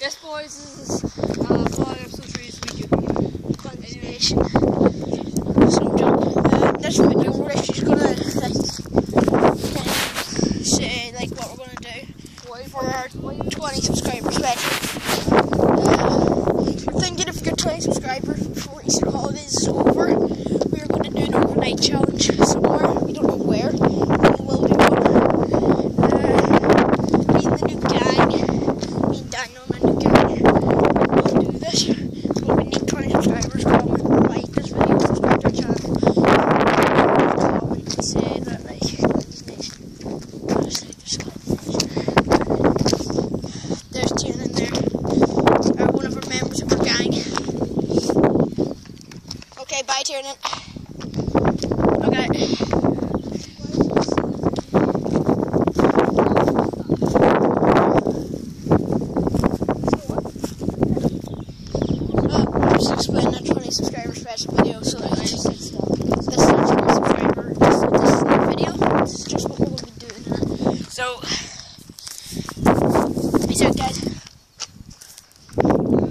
This, boys, is following episode 3 this weekend. Continuation. This video, we're actually gonna say what we're gonna do for our 20 subscribers special. We're thinking if we get 20 subscribers before Easter holidays is over, we're gonna do an overnight challenge somewhere. We don't know where. We'll do one. Me and the new gang, me and Daniel and the new gang, we'll do this. But we need 20 subscribers. Comment, like this video, subscribe to our channel. Comment and say that there's Tiernan there. One of our members of our gang. Okay, bye Tiernan. Okay. Just explain that 20 subscriber special video. So this is the video. This is just what we're going to be doing. So, peace out, guys.